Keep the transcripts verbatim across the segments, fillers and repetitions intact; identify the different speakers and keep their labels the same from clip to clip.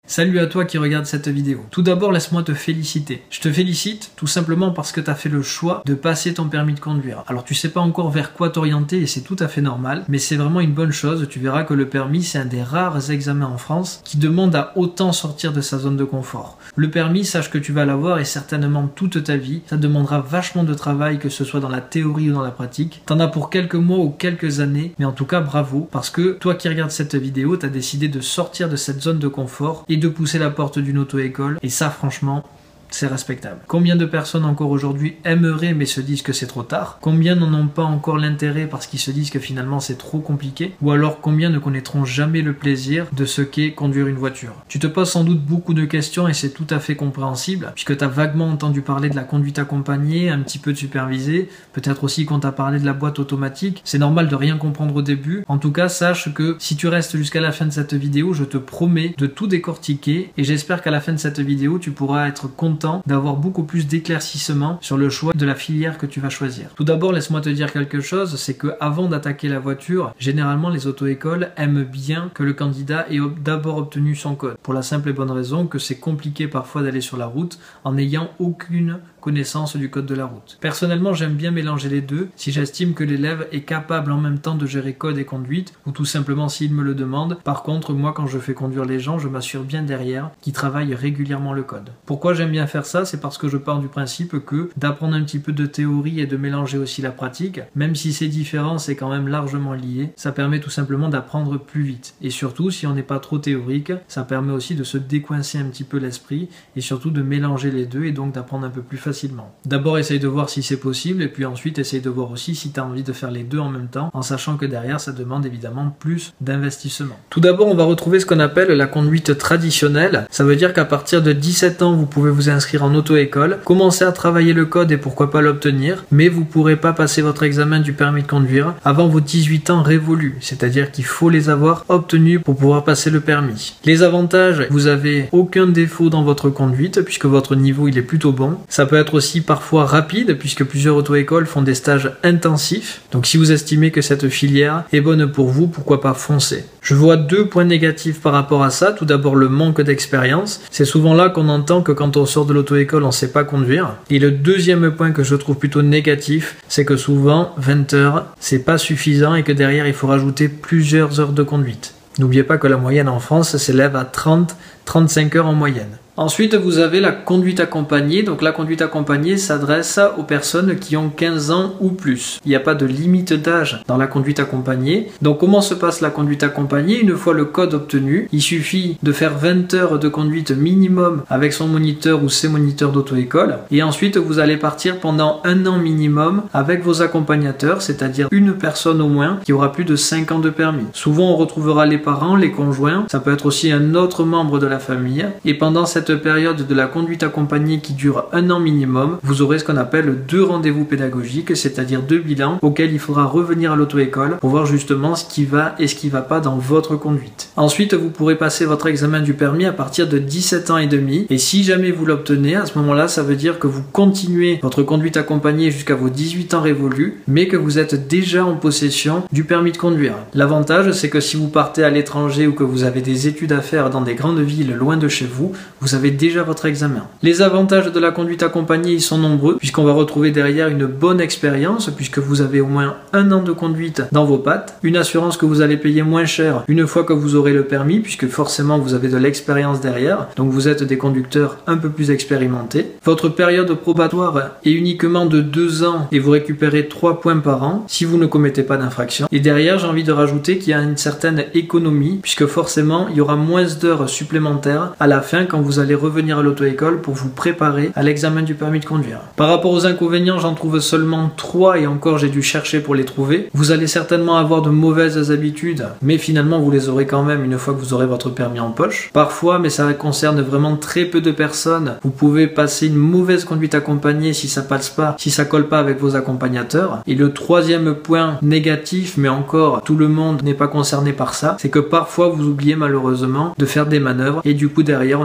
Speaker 1: Salut à toi qui regarde cette vidéo. Tout d'abord, laisse-moi te féliciter. Je te félicite tout simplement parce que tu as fait le choix de passer ton permis de conduire. Alors tu sais pas encore vers quoi t'orienter et c'est tout à fait normal, mais c'est vraiment une bonne chose. Tu verras que le permis, c'est un des rares examens en France qui demande à autant sortir de sa zone de confort. Le permis, sache que tu vas l'avoir et certainement toute ta vie. Ça demandera vachement de travail, que ce soit dans la théorie ou dans la pratique. T'en as pour quelques mois ou quelques années, mais en tout cas bravo, parce que toi qui regardes cette vidéo, tu as décidé de sortir de cette zone de confort et de pousser la porte d'une auto-école, et ça franchement c'est respectable. Combien de personnes encore aujourd'hui aimeraient mais se disent que c'est trop tard? Combien n'en ont pas encore l'intérêt parce qu'ils se disent que finalement c'est trop compliqué? Ou alors combien ne connaîtront jamais le plaisir de ce qu'est conduire une voiture? Tu te poses sans doute beaucoup de questions et c'est tout à fait compréhensible puisque tu as vaguement entendu parler de la conduite accompagnée, un petit peu de supervisée, peut-être aussi qu'on t'a parlé de la boîte automatique. C'est normal de rien comprendre au début. En tout cas, sache que si tu restes jusqu'à la fin de cette vidéo, je te promets de tout décortiquer et j'espère qu'à la fin de cette vidéo, tu pourras être content d'avoir beaucoup plus d'éclaircissement sur le choix de la filière que tu vas choisir. Tout d'abord, laisse-moi te dire quelque chose, c'est que avant d'attaquer la voiture, généralement les auto-écoles aiment bien que le candidat ait d'abord obtenu son code. Pour la simple et bonne raison que c'est compliqué parfois d'aller sur la route en n'ayant aucune connaissance du code de la route. Personnellement, j'aime bien mélanger les deux si j'estime que l'élève est capable en même temps de gérer code et conduite ou tout simplement s'il me le demande. Par contre, moi quand je fais conduire les gens, je m'assure bien derrière qu'ils travaillent régulièrement le code. Pourquoi j'aime bien faire ça? C'est parce que je pars du principe que d'apprendre un petit peu de théorie et de mélanger aussi la pratique, même si c'est différent, c'est quand même largement lié, ça permet tout simplement d'apprendre plus vite. Et surtout, si on n'est pas trop théorique, ça permet aussi de se décoincer un petit peu l'esprit et surtout de mélanger les deux et donc d'apprendre un peu plus facilement. D'abord, essaye de voir si c'est possible et puis ensuite, essaye de voir aussi si tu as envie de faire les deux en même temps, en sachant que derrière, ça demande évidemment plus d'investissement. Tout d'abord, on va retrouver ce qu'on appelle la conduite traditionnelle. Ça veut dire qu'à partir de dix-sept ans, vous pouvez vous inscrire en auto-école, commencer à travailler le code et pourquoi pas l'obtenir, mais vous ne pourrez pas passer votre examen du permis de conduire avant vos dix-huit ans révolus, c'est-à-dire qu'il faut les avoir obtenus pour pouvoir passer le permis. Les avantages, vous avez aucun défaut dans votre conduite puisque votre niveau il est plutôt bon. Ça peut être aussi parfois rapide puisque plusieurs auto-écoles font des stages intensifs. Donc si vous estimez que cette filière est bonne pour vous, pourquoi pas foncer. Je vois deux points négatifs par rapport à ça. Tout d'abord le manque d'expérience. C'est souvent là qu'on entend que quand on sort de l'auto-école, on ne sait pas conduire. Et le deuxième point que je trouve plutôt négatif, c'est que souvent vingt heures, c'est pas suffisant et que derrière il faut rajouter plusieurs heures de conduite. N'oubliez pas que la moyenne en France s'élève à trente à trente-cinq heures en moyenne. Ensuite, vous avez la conduite accompagnée. Donc la conduite accompagnée s'adresse aux personnes qui ont quinze ans ou plus. Il n'y a pas de limite d'âge dans la conduite accompagnée. Donc comment se passe la conduite accompagnée? Une fois le code obtenu, il suffit de faire vingt heures de conduite minimum avec son moniteur ou ses moniteurs d'auto-école. Et ensuite, vous allez partir pendant un an minimum avec vos accompagnateurs, c'est-à-dire une personne au moins qui aura plus de cinq ans de permis. Souvent, on retrouvera les parents, les conjoints. Ça peut être aussi un autre membre de la famille. Et pendant cette période de la conduite accompagnée qui dure un an minimum, vous aurez ce qu'on appelle deux rendez-vous pédagogiques, c'est-à-dire deux bilans auxquels il faudra revenir à l'auto-école pour voir justement ce qui va et ce qui ne va pas dans votre conduite. Ensuite, vous pourrez passer votre examen du permis à partir de dix-sept ans et demi et si jamais vous l'obtenez, à ce moment-là, ça veut dire que vous continuez votre conduite accompagnée jusqu'à vos dix-huit ans révolus, mais que vous êtes déjà en possession du permis de conduire. L'avantage, c'est que si vous partez à l'étranger ou que vous avez des études à faire dans des grandes villes loin de chez vous, vous avez déjà votre examen. Les avantages de la conduite accompagnée, ils sont nombreux, puisqu'on va retrouver derrière une bonne expérience, puisque vous avez au moins un an de conduite dans vos pattes, une assurance que vous allez payer moins cher une fois que vous aurez le permis, puisque forcément vous avez de l'expérience derrière, donc vous êtes des conducteurs un peu plus expérimentés. Votre période probatoire est uniquement de deux ans et vous récupérez trois points par an si vous ne commettez pas d'infraction. Et derrière, j'ai envie de rajouter qu'il y a une certaine économie, puisque forcément il y aura moins d'heures supplémentaires à la fin quand vous allez revenir à l'auto-école pour vous préparer à l'examen du permis de conduire. Par rapport aux inconvénients, j'en trouve seulement trois et encore j'ai dû chercher pour les trouver. Vous allez certainement avoir de mauvaises habitudes, mais finalement vous les aurez quand même une fois que vous aurez votre permis en poche. Parfois, mais ça concerne vraiment très peu de personnes, vous pouvez passer une mauvaise conduite accompagnée si ça passe pas, si ça colle pas avec vos accompagnateurs. Et le troisième point négatif, mais encore tout le monde n'est pas concerné par ça, c'est que parfois vous oubliez malheureusement de faire des manœuvres et du coup derrière on est obligé de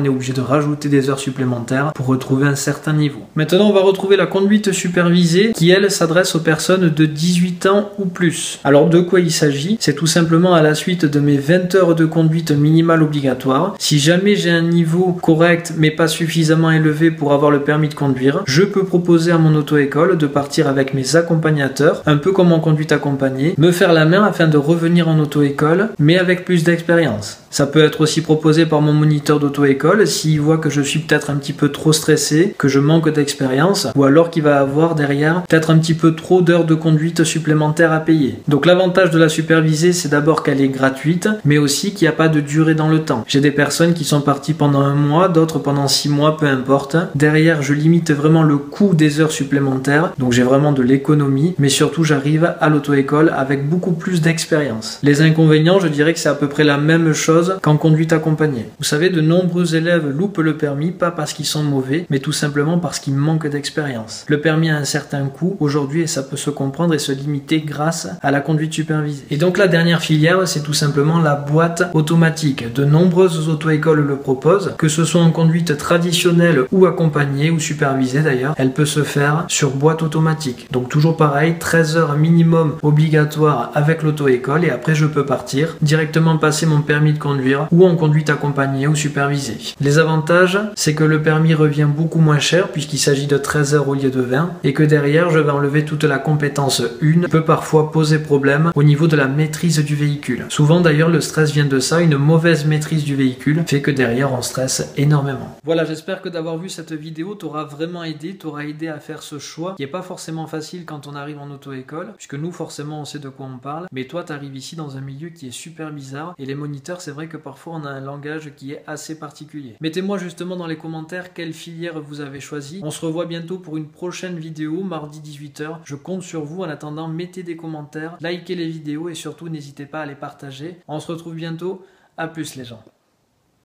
Speaker 1: rajouter des heures supplémentaires pour retrouver un certain niveau. Maintenant, on va retrouver la conduite supervisée qui, elle, s'adresse aux personnes de dix-huit ans ou plus. Alors, de quoi il s'agit? C'est tout simplement à la suite de mes vingt heures de conduite minimale obligatoire. Si jamais j'ai un niveau correct mais pas suffisamment élevé pour avoir le permis de conduire, je peux proposer à mon auto-école de partir avec mes accompagnateurs, un peu comme en conduite accompagnée, me faire la main afin de revenir en auto-école, mais avec plus d'expérience. Ça peut être aussi proposé par mon moniteur d'auto-école s'il voit que je suis peut-être un petit peu trop stressé, que je manque d'expérience, ou alors qu'il va avoir derrière peut-être un petit peu trop d'heures de conduite supplémentaires à payer. Donc l'avantage de la supervisée, c'est d'abord qu'elle est gratuite, mais aussi qu'il n'y a pas de durée dans le temps. J'ai des personnes qui sont parties pendant un mois, d'autres pendant six mois, peu importe. Derrière, je limite vraiment le coût des heures supplémentaires, donc j'ai vraiment de l'économie, mais surtout j'arrive à l'auto-école avec beaucoup plus d'expérience. Les inconvénients, je dirais que c'est à peu près la même chose qu'en conduite accompagnée. Vous savez, de nombreux élèves loupent le permis, pas parce qu'ils sont mauvais, mais tout simplement parce qu'ils manquent d'expérience. Le permis a un certain coût aujourd'hui et ça peut se comprendre et se limiter grâce à la conduite supervisée. Et donc la dernière filière, c'est tout simplement la boîte automatique. De nombreuses auto-écoles le proposent, que ce soit en conduite traditionnelle ou accompagnée ou supervisée d'ailleurs, elle peut se faire sur boîte automatique. Donc toujours pareil, treize heures minimum obligatoire avec l'auto-école et après je peux partir, directement passer mon permis de conduire ou en conduite accompagnée ou supervisée. Les avantages, c'est que le permis revient beaucoup moins cher puisqu'il s'agit de treize heures au lieu de vingt et que derrière je vais enlever toute la compétence un, qui peut parfois poser problème au niveau de la maîtrise du véhicule. Souvent d'ailleurs le stress vient de ça, une mauvaise maîtrise du véhicule fait que derrière on stresse énormément. Voilà, j'espère que d'avoir vu cette vidéo t'aura vraiment aidé, t'aura aidé à faire ce choix qui est pas forcément facile quand on arrive en auto-école puisque nous forcément on sait de quoi on parle, mais toi t'arrives ici dans un milieu qui est super bizarre et les moniteurs c'est vrai que parfois on a un langage qui est assez particulier. Mettez-moi justement dans les commentaires quelle filière vous avez choisi. On se revoit bientôt pour une prochaine vidéo, mardi dix-huit heures. Je compte sur vous. En attendant, mettez des commentaires, likez les vidéos et surtout n'hésitez pas à les partager. On se retrouve bientôt. À plus les gens.